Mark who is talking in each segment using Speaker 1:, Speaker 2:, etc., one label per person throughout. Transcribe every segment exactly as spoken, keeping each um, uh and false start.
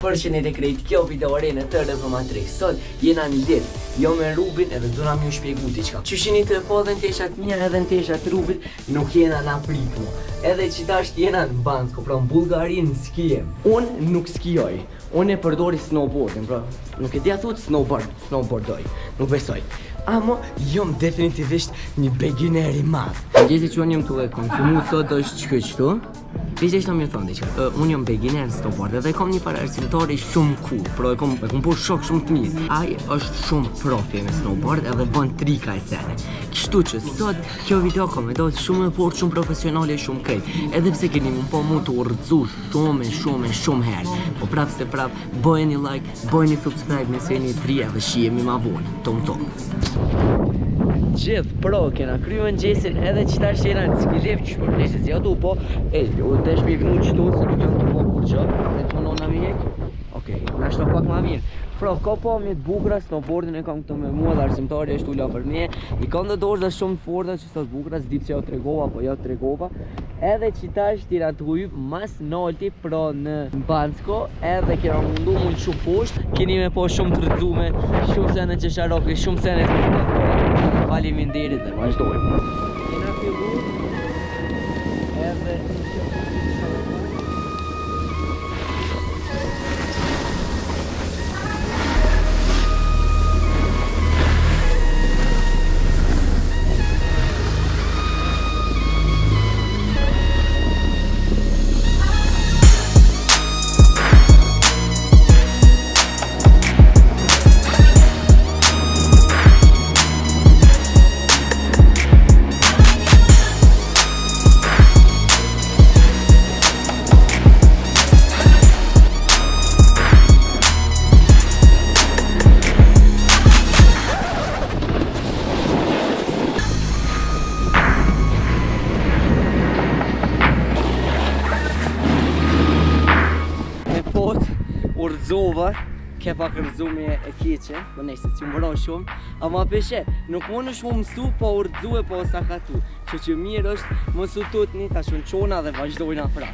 Speaker 1: Përshëndetje krejt, kjo video re në të rëvëmatri. Sot jena një ditë, jo me Rubin edhe do na më shpjegu diçka. Qyshini të po dhe në teshat mija edhe në teshat Rubit, nuk jena na prit mu. Edhe qitash jena në Bansko, pra në Bullgari në skijem. Unë nuk skijoj, unë e përdori snowboardin, pra nuk e dja thut snowboard, snowboardoj, nuk besoj. Amo, jom definitivisht një beginner i madh. Gjeti që unë jom të e konsumu sot është që këqtu. Vishë është në mirë thonë diqka, uh, unë jom beginner në snowboard edhe kom një pararsimtori shumë cool, pro e kom, e kom por shok shumë të mirë. Ai është shumë profi me snowboard edhe bën trika e sene. Kështu që sot kjo video kom e do të shumë e fort, shumë profesionale, shumë krejt. Edhe pse keni më po mu të urëdzu shumë e shumë e shumë herë. Po prap se prap, bëjeni like, bëjeni subscribe nëse jeni të ri edhe shihemi ma vonë, tom tom. Gjithë pro, kena kryu në gjesin edhe qëtar që jena në skiljev që për nesë si atu, po e, u të shpjegnu qëtu, se nuk janë të po kur që, dhe të mënon në mi hek. Okej, në ashtë pak ma mirë. Pro, ka po me të bukra, snowboardin e kam këto me mua dhe arsimtari është ula për me. I kam dhe dorë dhe shumë të forta që sot bukra, s'dip që ja të regova, po ja të regova. Edhe qitash tira të hujë mas nalti, pro në Bansko, edhe kena mundu mund shumë poshtë. Keni me po shumë të rëdzume, shumë sene që sharoki, shumë sene të shpëtë. Faleminderit dhe vazhdojmë. Kena fillu edhe urëzova, ke pak rëzume e keqe, më neshtë që më bëron shumë. Ama peshe, nuk më në shumë mësu, po urëzu e po sakatu. Që që mirë është, mësu tutni, ta shumë qona dhe vazhdojna pra.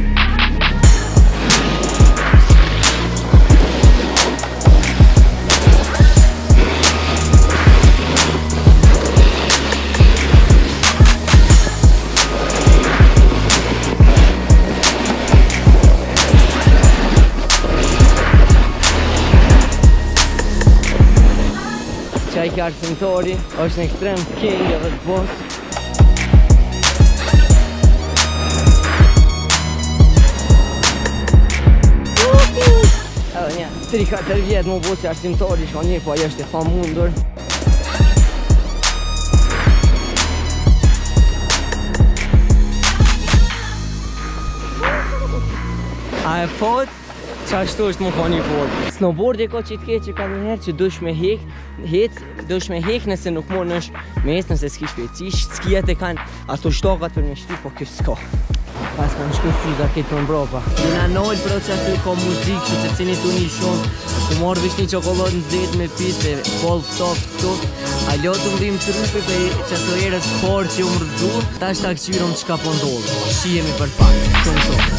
Speaker 1: Qaj kja arsimtori, është në ekstrem king edhe të boss. Edhe një, tri katër vjetë mu boss që arsimtori, shko një, po ajo është e fa mundur. A e fot? Qa ashtu është më ka një fort. Snowboard e ka që i të keqe ka njëherë që dush me hek, hec, dush me hek nëse nuk mon është me hec nëse s'ki shpecish, skijat e kanë ato shtokat për me shtu, po kjo s'ka. Pas kanë shku syza këtë për mbropa. Jena nojnë pro që ashtu ka muzikë që të cini tu një shumë. Ku morë vish një qokolot në zetë me pise, bol soft këtu. A lo të mbim të rupi për që ato erës por që u mërëdzu. Ta është ta këqyrom që ka po ndodhë. Shihemi për pak, shumë shumë.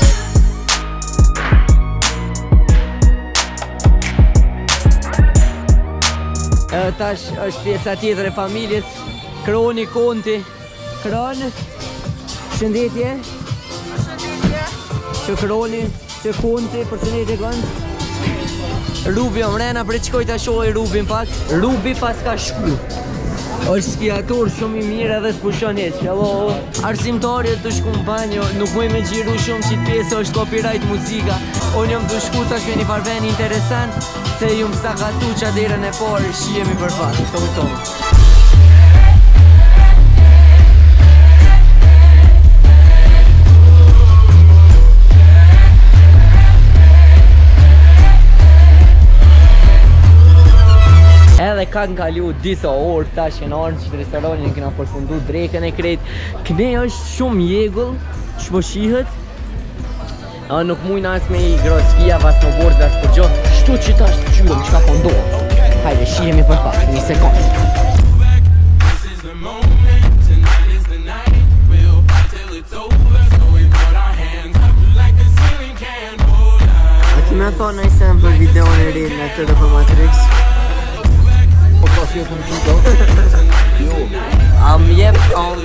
Speaker 1: Tash është pjesa tjetër e familjes, Kroni, Konti. Kroni, shëndetje. Shëndetje. Që Kroni, që Konti, për shëndetje kënë. Rubi o mrena, për që kojta shohë i Rubin pak. Rubi pas ka shku. është skiator shumë i mirë edhe s'pushon heq. Hello. Arsimtarët të shku në banjo, nuk muj me gjiru shumë që pjesë është copyright muzika. Unë jom të shku tash me një farven interesant, se ju më sakatu që aderën e parë, shihemi për fatë. Tomë tomë. Edhe ka në kalu disa orë tash e në arnë që të restoranin këna përfundu drejken e krejt. Këne është shumë jegull që po shihet. Nuk mujnë asë me i groskia vas në borë dhe asë për gjo. Shtu që tash të qyrëm që ka pëndohë. Hajde, shihemi për pak, një sekundë. më thonë ai sen për videon e ri në T D P Matrix.
Speaker 2: Po pas jo të më Jo.
Speaker 1: Am jep am.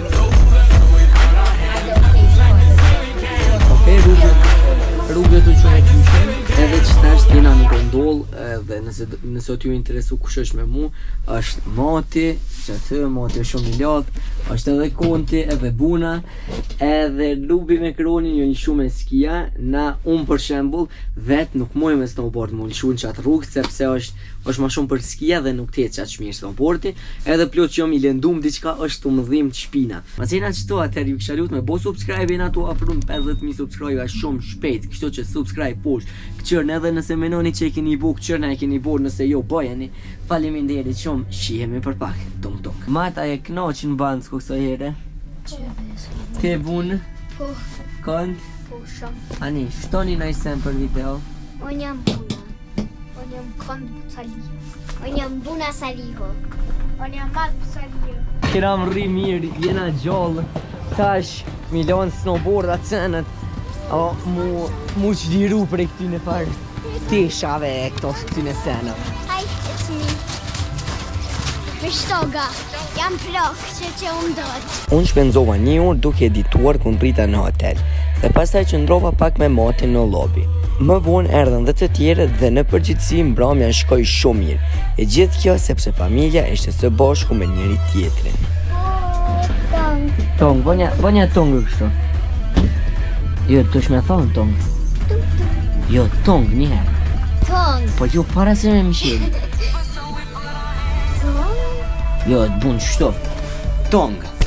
Speaker 1: Okej, rrugë. Rrugë të çojë gjyshin. Edhe që tash jena në gondolë edhe nëse nëse t'ju interesu kush është me mu, është Mati, që atë Mati është shumë i lodh, është edhe Konti, edhe Buna, edhe Lubi me Kronin jo një shumë e skia, na unë për shembull vet nuk muj me snowboard më lëshun që atë rrugë, sepse është është ma shumë për skia dhe nuk t'jetë që atë shmirë snowboardi, edhe plot që jom i lëndum diçka është të më dhim të shpina. Ma cena qëto atër ju kësha lut me bo subscribe jena tu afrun pesëdhjetë mijë subscribe shumë shpejt, kështu që subscribe posh, këqërnë edhe nëse menoni që e keni bu, këqërnë e keni bu nëse jo bëjeni, faleminderit shumë, shihemi për pak, tonk tonk. Mata e knoqin banë s'ko këso here? Ke bunë?
Speaker 3: Po,
Speaker 1: Kënd?
Speaker 3: po shumë.
Speaker 1: Ani, shtoni në sen për video.
Speaker 3: Unë jam Buna. Unë jam Kënd Bucalijo. Unë jam Buna Saliho. Unë jam Mat Bucalijo.
Speaker 1: Kiram rri mirë, jena gjallë, tash milion snowboard atë cenët, o mu, mu qdiru për e këtyne farë teshave e këto këtyne senët.
Speaker 3: Hi, it's me. Mishtoga. Jam plok që që unë dojtë.
Speaker 1: Unë shpenzova një orë duke edituar ku ndrita në hotel dhe pastaj qëndrova pak me Matin në lobi. Më vonë erdhën dhe të tjerët dhe në përgjithësi mbrëmja shkoi shumë mirë. E gjithë kjo sepse familja ishte së bashku me njëri tjetrin.
Speaker 3: Tong.
Speaker 1: Tong, vonja, vonja tong kështu. Jo, të shme thonë tong. Jo, tong njëherë.
Speaker 3: Tong.
Speaker 1: Po jo para se me mshirë.
Speaker 3: Tong.
Speaker 1: Jo, të bunë qështu. Tong.